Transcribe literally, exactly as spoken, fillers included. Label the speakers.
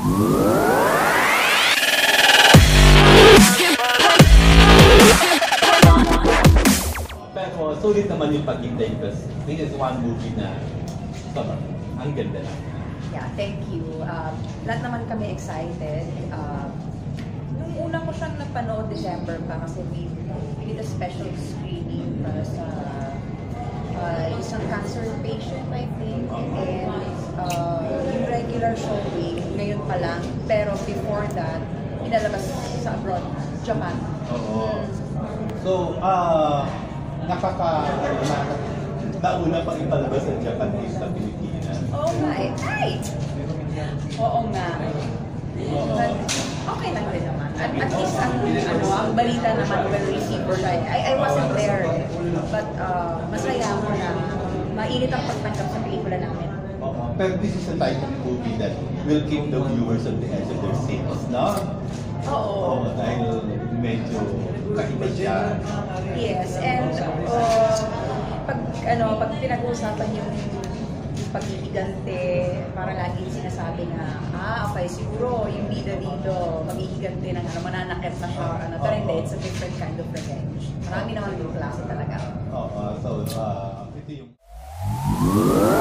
Speaker 1: Pero sulit naman yung paghintay kasi this is one movie na sobrang ang ganda na.
Speaker 2: Yeah, thank you. Uh, lahat naman kami excited. Uh, nung una ko siyang napanood December pa kasi we, we did a special screening para sa uh, isang cancer patient, I think. And uh, yung regular showing, ngayon pa lang. Pero before that, inalabas sa abroad, Japan.
Speaker 1: Oo. So, ah, uh, nakaka... nauna pang ipalabas sa Japan dito sa Pilipinas.
Speaker 2: Oo nga eh. Ay! Oo nga. But, okay lang rin naman. At, at least ang, ano, ang balita naman well received siya. I, I wasn't there. But uh, masaya ako na mainit ang pagtanggap sa pelikula namin.
Speaker 1: Oo. Pero this is a type of movie that will keep the viewers on the edge of their seats, no?
Speaker 2: Oo.
Speaker 1: Oo, dahil medyo kaiba siya.
Speaker 2: Yes, and uh, pag ano, pag pinag-uusapan yung pag-hihigante, parang laging sinasabi na, ah, okay, siguro yung bida dito, mag-hihigante ng ano, mananakit na siya, ano, pero hindi, it's a different kind of revenge. Marami naman yung klase talaga.
Speaker 1: Oo, so, uh, ito yung...